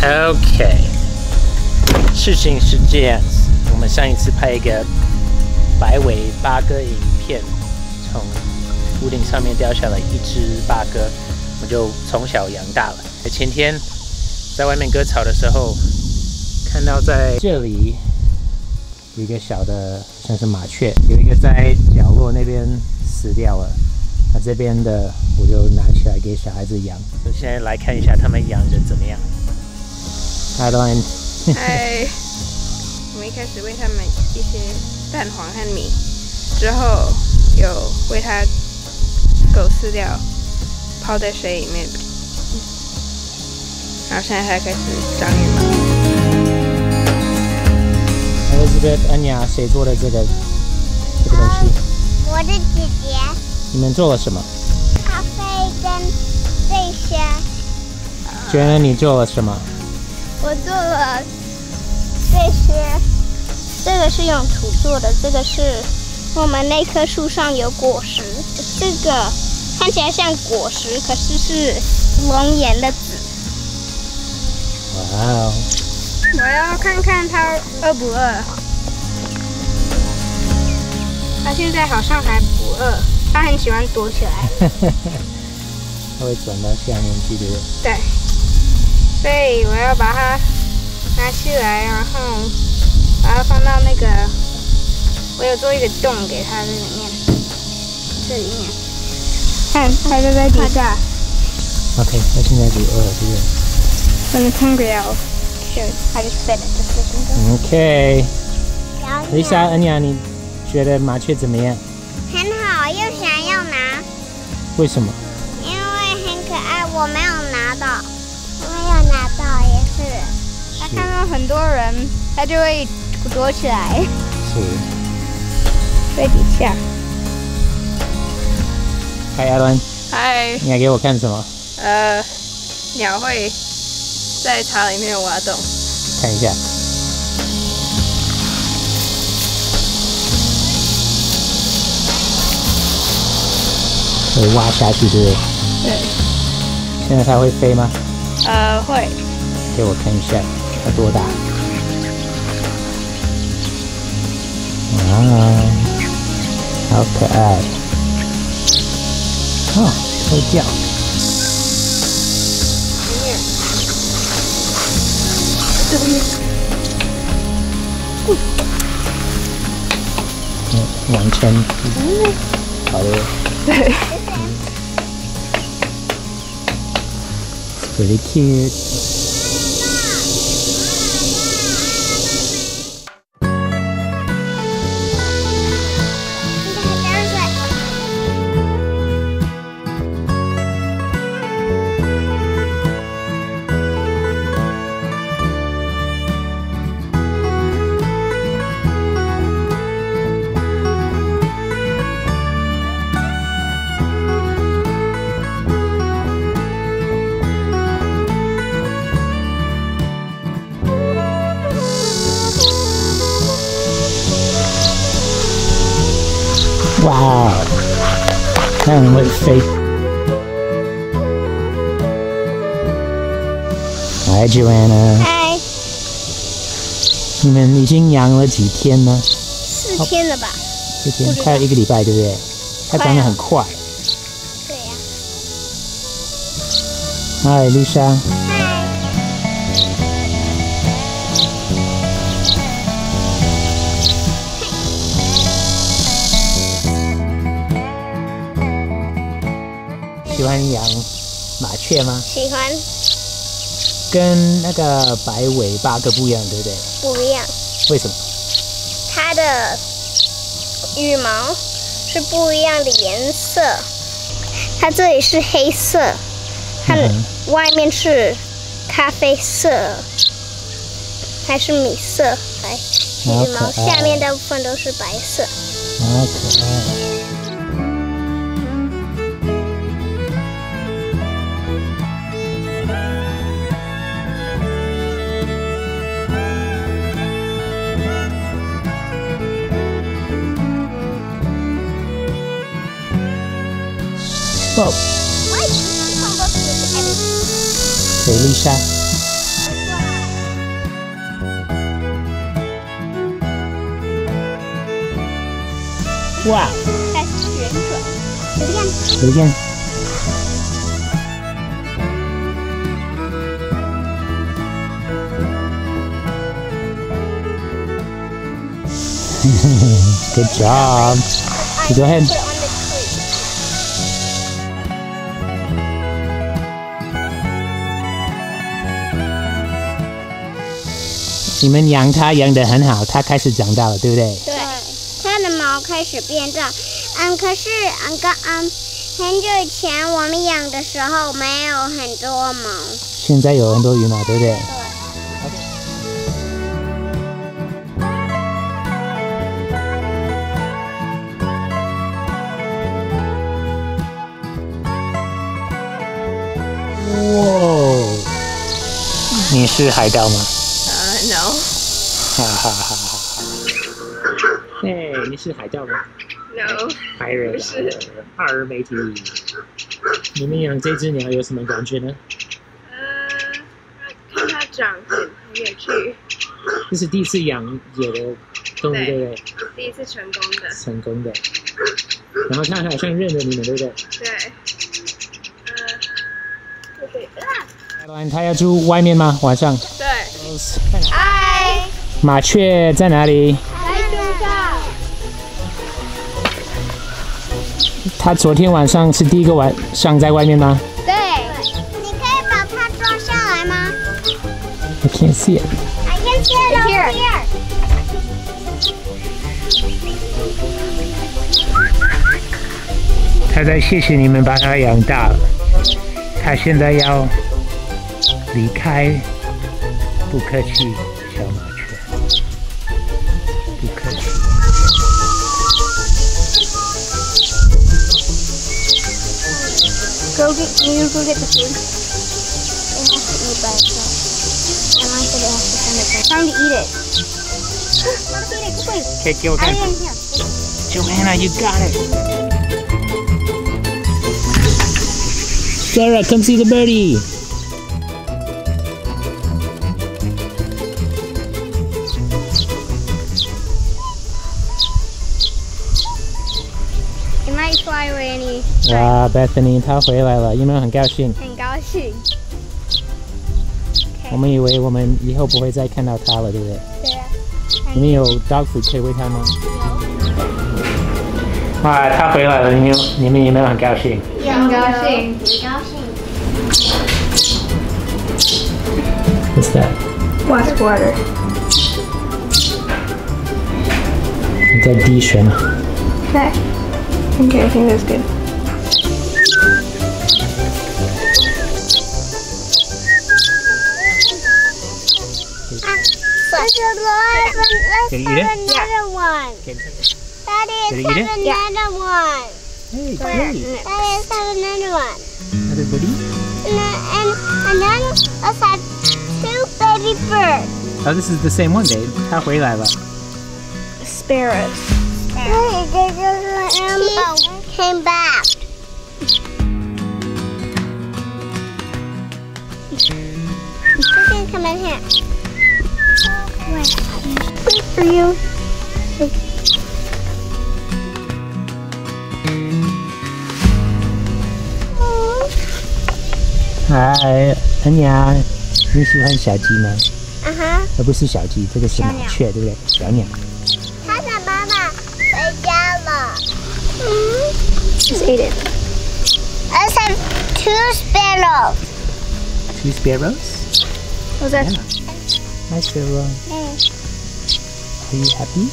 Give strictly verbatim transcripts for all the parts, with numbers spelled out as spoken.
OK， 事情是这样子，我们上一次拍一个白尾八哥影片，从屋顶上面掉下来一只八哥，我们就从小养大了。前天在外面割草的时候，看到在这里有一个小的像是麻雀，有一个在角落那边死掉了。那这边的我就拿起来给小孩子养。所以现在来看一下他们养的怎么样。Hi, Lauren. 嗨，我们一开始喂它们一些蛋黄和米，之后有喂它狗饲料，泡在水里面，然后现在才开始长羽毛。 Elizabeth、安雅，谁做的这个这个东西？ 我的姐姐。 你们做了什么？ 咖啡跟这些。 觉得你做了什么？ 我做了这些，这个是用土做的，这个是我们那棵树上有果实，这个看起来像果实，可是是龙眼的籽。 哇哦！ 我要看看它饿不饿。它现在好像还不饿，它很喜欢躲起来。 它会转到下面去，对不对？ 对。所以我要把它拿起来，然后把它放到那个，我有做一个洞给它在里面，这里面，看它就在底下。 OK， 它现在不饿，对不对 When it's hungry, I'll show. I just fed it. Just listen to it. OK。Lisa、安雅，你觉得麻雀怎么样？ 很好，又想要拿。 为什么？ 因为很可爱，我没有拿到。没有拿到也是， 他看到很多人，他就会躲起来。 是。 在底下。 嗨，阿伦。 嗨。 你要给我看什么？ 呃，鸟会在草里面挖洞。 看一下。会挖下去，对不对？ 对。 现在它会飞吗？ 呃，会。 给我看一下，它多大？哇，好可爱！哦，会叫。嗯，往前。嗯，好的。 对。 Pretty cute. Wow， 它很会飞。Hi Joanna。 嗨。 你们已经养了几天呢？ 四天了吧？ 四天，快要一个礼拜，对不对？它长得很快。 对呀。 Hi Lisa。喜欢养麻雀吗？ 喜欢。 跟那个白尾八哥不一样，对不对？ 不一样。 为什么？ 它的羽毛是不一样的颜色，它这里是黑色，它外面是咖啡色，还是米色？来，羽毛下面大部分都是白色。 好可爱。Whoa. Why do you come up with everything? 谁丽莎？ 哇！ 开始旋转。Do it again. Do it again. Good job. Go ahead. Put it on the tree. 你们养它养得很好，它开始长大了，对不对？ 对，它的毛开始变大。嗯，可是嗯刚嗯很久以前我们养的时候没有很多毛。 现在有很多羽毛，对不对？哇！你是海盗吗？ 呃、uh, ，no。 哈哈哈哈哈！嘿，你是海盗吗 ？No。 海人不是。二媒体。你们养这只鸟有什么感觉呢？ 呃，看它长很很有趣。 这是第一次养野的动物，对不对？ 第一次成功的。成功的。然后它好像认得你们，对不对？ 对。呃，对对啊。 它要住外面吗？晚上？ 对。 嗨。 麻雀在哪里？ 在树上。 它昨天晚上是第一个晚上在外面吗？ 对。你可以把它抓下来吗 ？I can't see it. I can see it over here. 它在谢谢你们把它养大了。它现在要离开，不客气，小麻雀，不客气。 Go get you go get the food. It has to eat by itself. And I said it has to send it. Time to eat it. Let's eat it quickly. Okay, go I again. am here. Joanna, you got it. Sarah, come see the birdie. It might fly away any. 哇 ，Bethany 她回来了，有没有很高兴？ 很高兴。 我们以为我们以后不会再看到它了，对不对？ 对啊。 你们有 dog food 可以喂它吗？有。哇，它回来了，你们你们有没有很高兴？ 很高兴。很高兴。 What's that? Watch water. 你在滴水吗？ Okay. Okay, I think that's good. There's a lot. Let's Can you have eat it? another one. Okay. Daddy, Can you let's eat have it? another one. Hey, Where? great. Daddy, let's have another one. Another birdie? And then, and, and then let's have two baby birds. Oh, this is the same one, Dave. 它回来了。 Sparrows. Hey, they just um, came back. You can come in here. Wait, wait for you. Hi, 恩雅，你喜欢小鸡吗？ 啊哈。 而不是小鸡，这个是麻雀，对不对？小鸟。 他的妈妈回家了。嗯。 Just ate it. Let's have two sparrows. Two sparrows? What's that? Yeah. Hi, sparrow. Are you happy?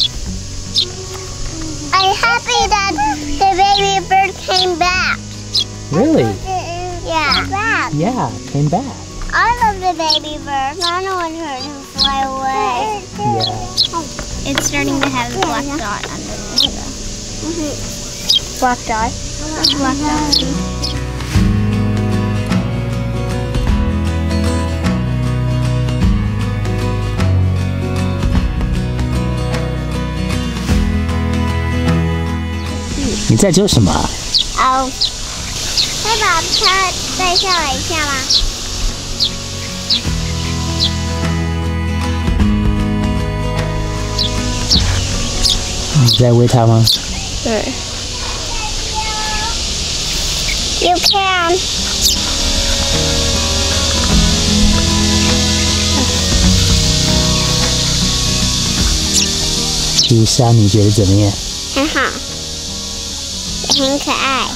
I'm happy that the baby bird came back. Really? Yeah. Back. Yeah, came back. I love the baby bird. I don't want her to fly away. Yeah. It's starting to have a black dot underneath it. Mm-hmm. Black dot. Black dot. 你在做什么啊？ 哦，可以把它带下来一下吗？ 你在喂它吗？ 对。 You can. 丽莎，你觉得怎么样？ 很好，也很可爱。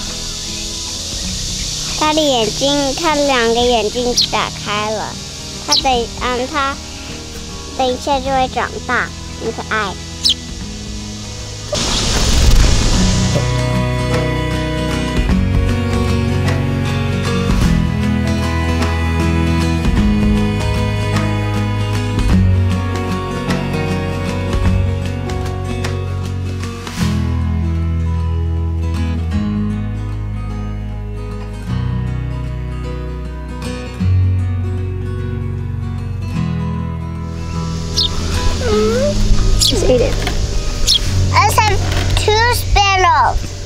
它的眼睛，它两个眼睛打开了。它等，嗯，它等一下就会长大，很可爱。 Just eat it. Let's have two sparrows.